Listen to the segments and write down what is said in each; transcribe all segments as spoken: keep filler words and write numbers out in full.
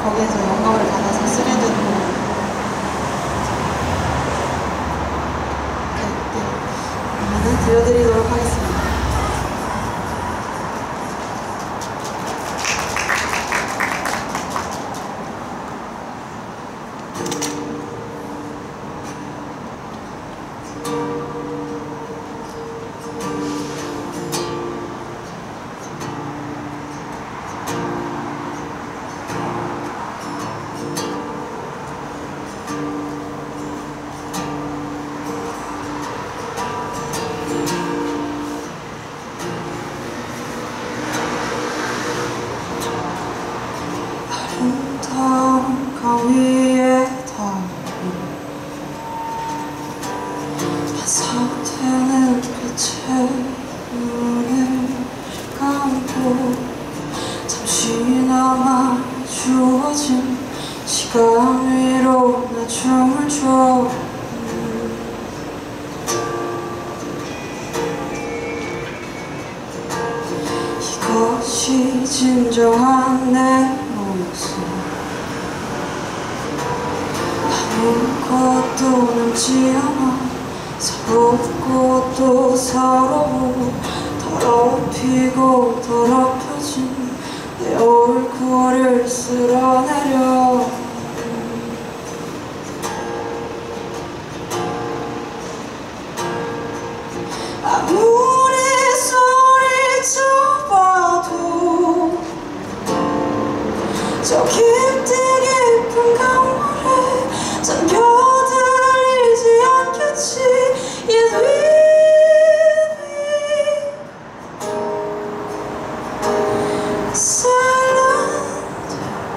거기에서 영감을 받아서 쓰게 되고 네, 들려드리도록 하겠습니다. 아름다운 가위에 닿고 반사되는 빛에 눈을 감고 잠시나마 주어진 시간 위로 나 춤을 춰. 이것이 진정한 내 모습. 아무것도 남지 않아 서럽고 또 서러워 더럽히고 더럽혀진 내 얼굴을 쓸어내려. 아무리 소리쳐봐도 저 깊디 깊은 강물에 잠겨들리지 않겠지. Yet we be silent.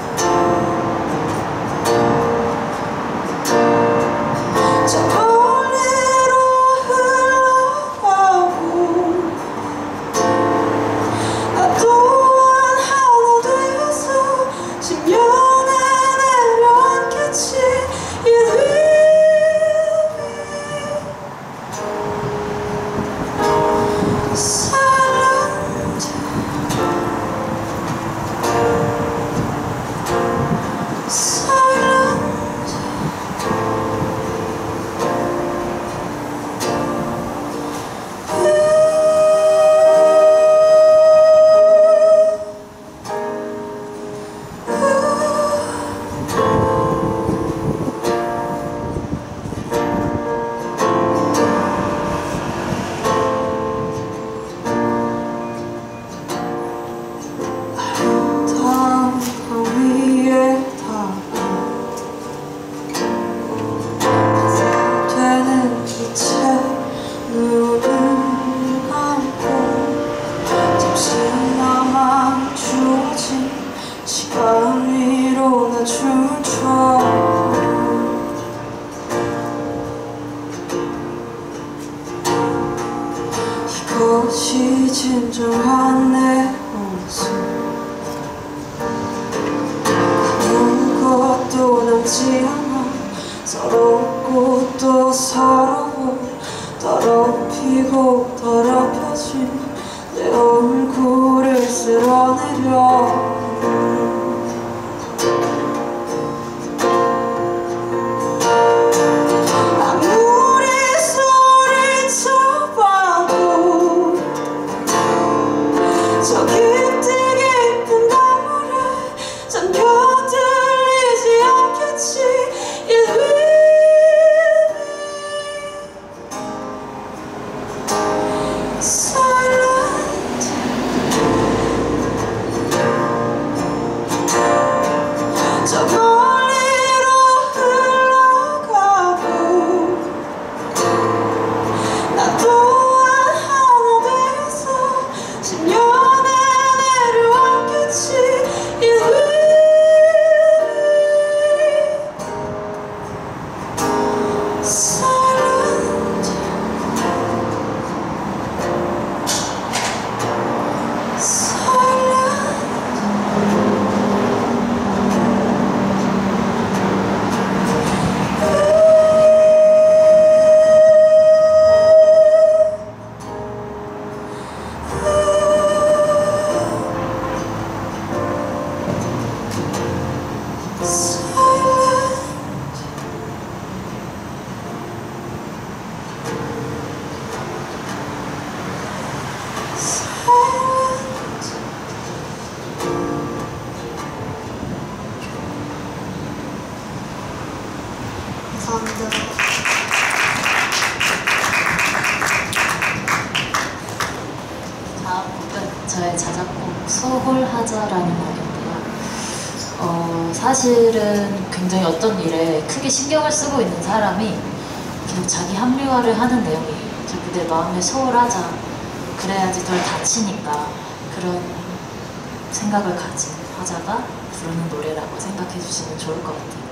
저 멀리로 흘러가고 나 또한 하나 되어서 십년에 내려앉겠지. Yet we be silent. Silent. 아름다운 가위에 닿고 반사되는 빛에 눈을 감고 잠시나마 주어진 시간 위로 나 춤을 춰. 이것이 진정한 내 모습. 아무것도 남지 않아 서럽고 또 서러워 더럽히고 더럽혀진 내 얼굴을 쓸어내려. 아무리 소리쳐봐도 저 깊디 깊은 강물에 잠겨들리지 않겠지. Yet we be silent. 다음 곡은 저의 자작곡 소홀하자라는 곡인데요. 어, 사실은 굉장히 어떤 일에 크게 신경을 쓰고 있는 사람이 계속 자기 합리화를 하는 내용이 자꾸 내 마음에 소홀하자, 그래야지 덜 다치니까 그런 생각을 가진 화자가 부르는 노래라고 생각해 주시면 좋을 것 같아요.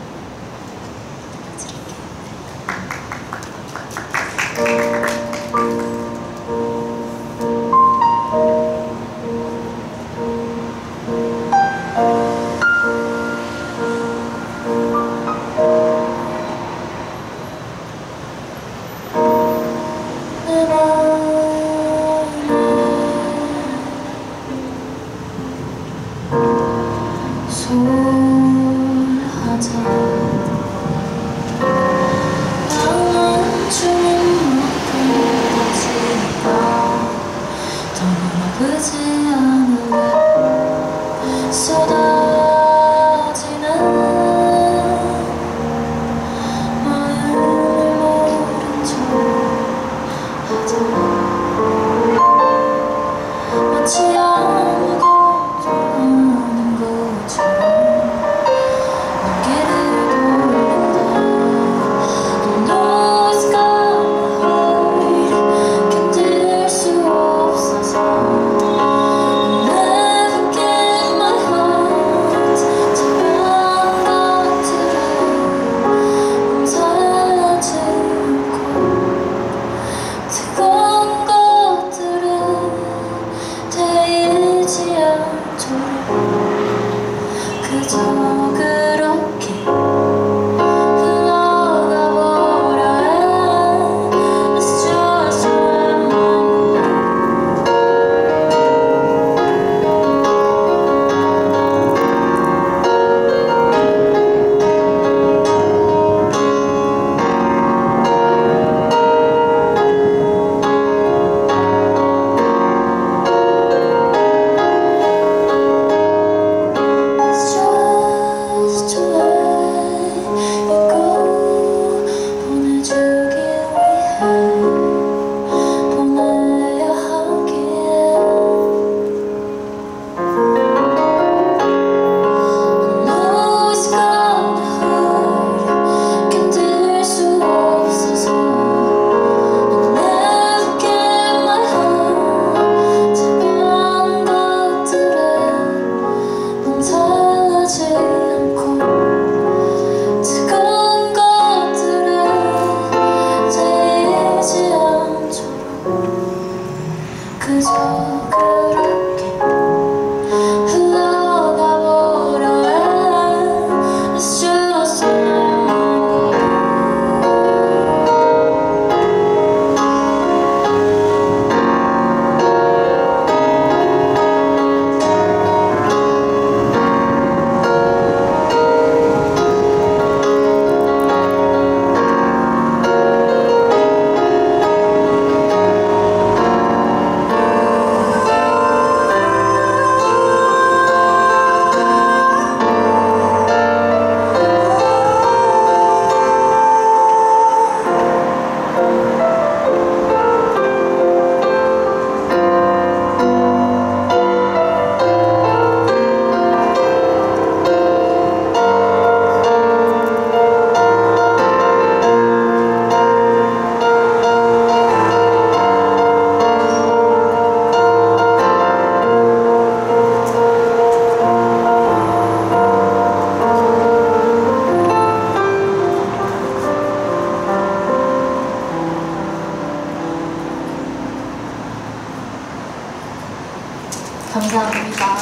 감사합니다.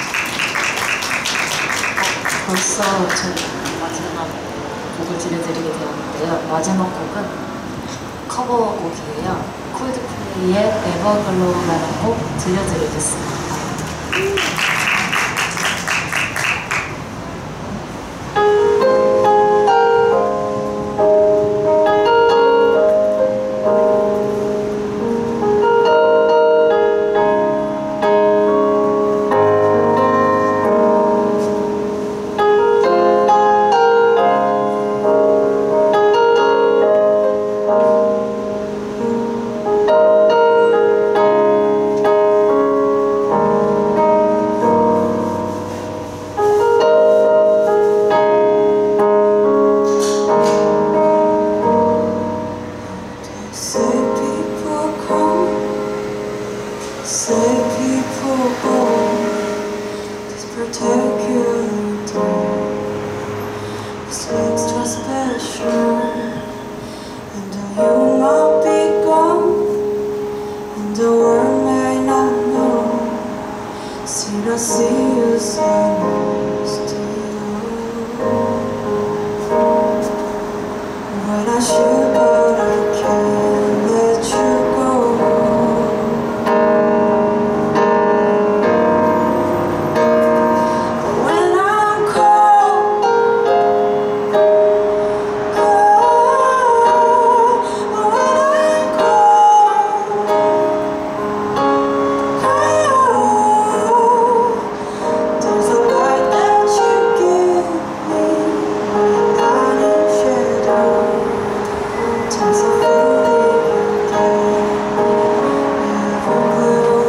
벌써 저희 마지막 곡을 들려드리게 되었는데요. 마지막 곡은 커버곡이에요. 콜드플레이의 에버글로우라는 곡 들려드리겠습니다. I see you stand still, when I should, but I can't let you go. When I'm cold, cold, when I'm cold, cold, there's a light that you give me, light and shadow, turns a feeling again, never blue.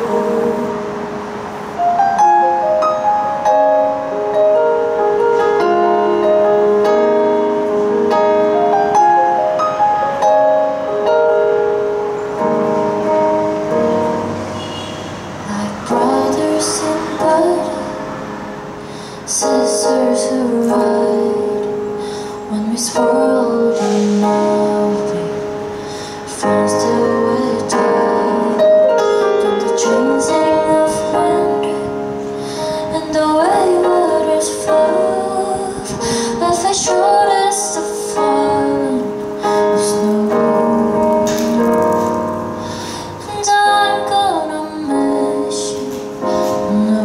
Like brothers in blood, sisters who ride, when we swirled in loving, friends till we died. From the chasing of wind and the way waters flow, life is short as the falling of snow. And I'm gonna miss you, no.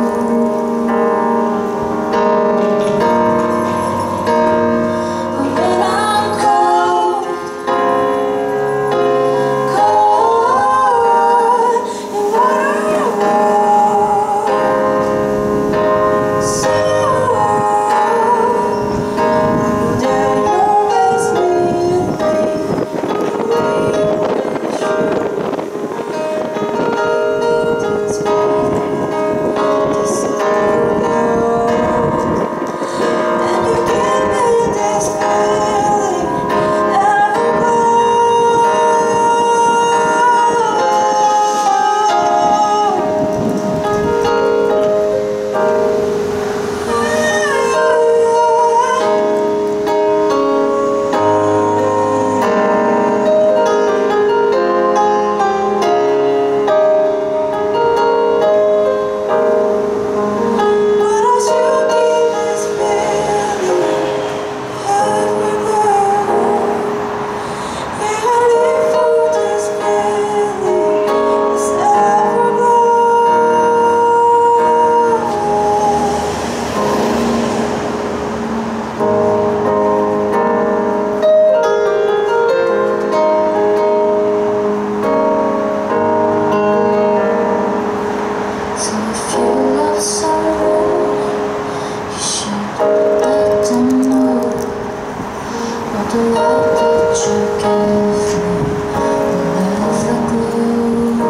But when I'm cold, cold, and warm, so there you always leave me, this and you give me this feeling What else you give this feeling everywhere? Yeah, I live for this feeling, this So if you love someone, you should let them know what the light that you give me will never glow.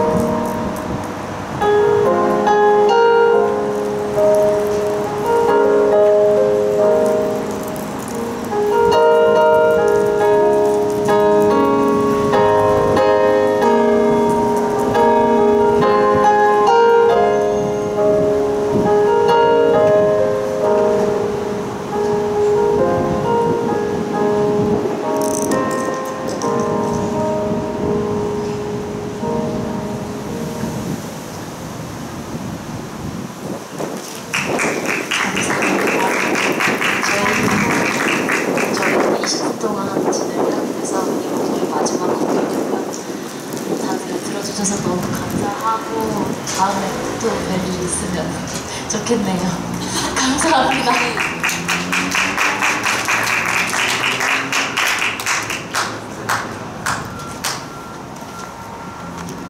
저희는 이십 분 동안 진행을 하게 돼서 이렇게 마지막 곡이니까 다들 들어주셔서 너무 감사하고 다음에 또 뵐 일이 있으면 좋겠네요. 감사합니다.